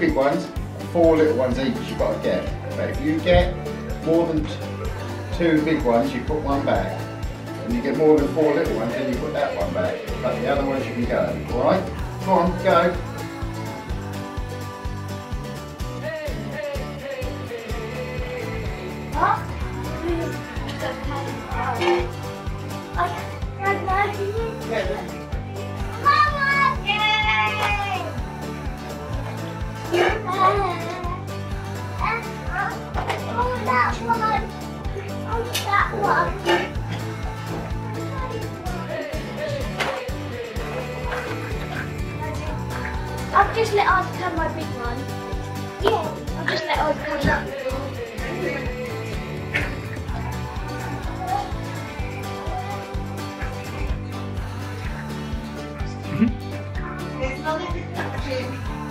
big ones and 4 little ones each you've got to get. But if you get more than 2 big ones, you put one back. And you get more than 4 little ones, then you put that one back. But the other ones you can go. Alright? Come on, go. I've just let Oz come my big one. Yeah, I've just let Oz come that. There's nothing to touch him.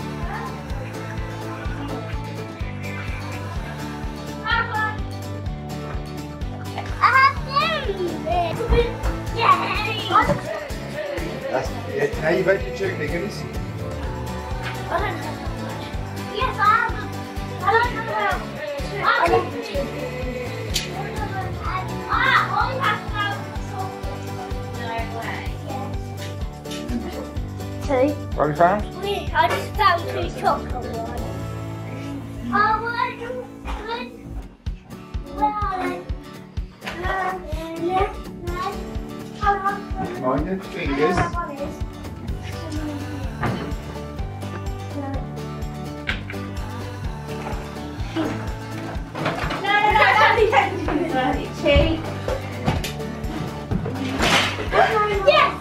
Now you've had your 2 big ones. I don't have much. Yes, I have them. I don't know how. I love them too. I have no chocolate. Yes. 2. What have you found? I just found 2 chocolate ones. I want to. Where are they? Mind your fingers. Cheat. Yes!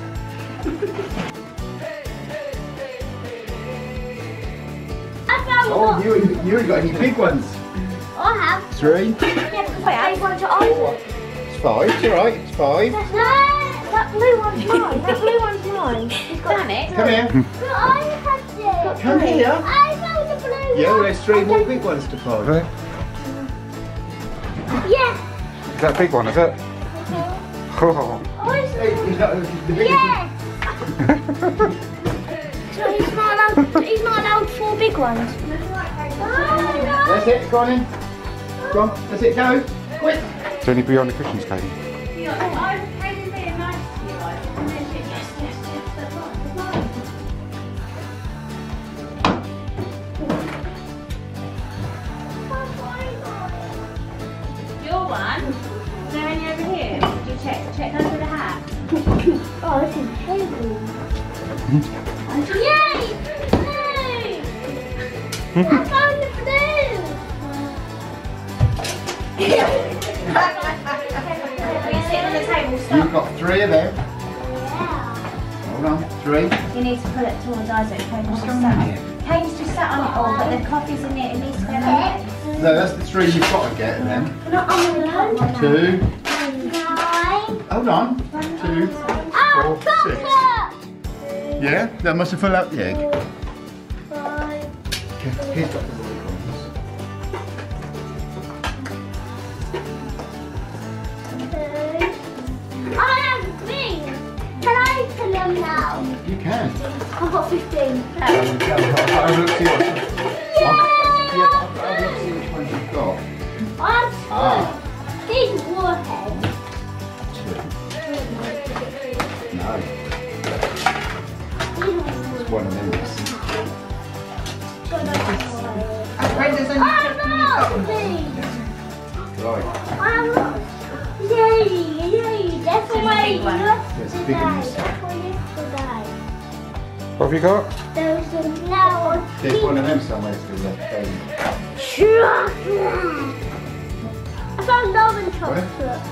I found Oh, you ain't got any big ones. I have. 3. Yeah, because I gave one to Isaac. It's 5, it's alright, it's 5. No, that blue one's mine. That blue one's mine. He's got it. Come here. But I had it. Come here. I found the blue one. Yeah, well, there's 3 more big ones to find. Yeah. Is that a big one, is it? Oh. Hey, is that the biggest Yes. So he's not allowed 4 big ones. one? That's it, go on in. Go on, that's it, go. Quick. Is there any beyond the cushions, Katie? Your one? Is there any over here? Do you check under the hat? Oh, this is heavy. Yay! Blue! I found the blue! Will you sit on the table? Stop. You've got 3 of them. Yeah. Hold on, 3. You need to pull it towards Isaac. What's going on here? Kane's just sat on it all, but the coffee's in it. It needs to go on it. No, that's the 3 you've got to get of them. Not on the count. 2. 9. Hold on. 2, 4, 6. Yeah, that must have filled out the egg. 5. Okay, here's got the little ones. I have green. Can I open them now? You can. I've got 15. Have a look, see what. Yeah, have a look, see which ones you've got. I have 2. These warheads. 2. No. It's one of them. Brenda's only I'm not these. Right. I'm not. Yay, that's There's a why big one. There's a big one. yesterday. What have you got? There's a now. There's one of them somewhere still left. I found love and chocolate.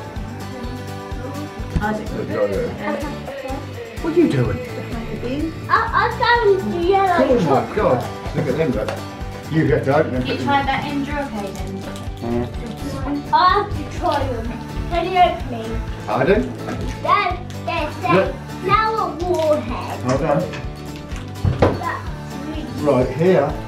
Isaac. What are you doing? I found the yellow Oh my chocolate. God. Look at them, look. You have to open them. You tried that in drawer, Hayden? I have to try them. Can you open me? Pardon? There's Look. now a warhead. Hold on. That's really Right, here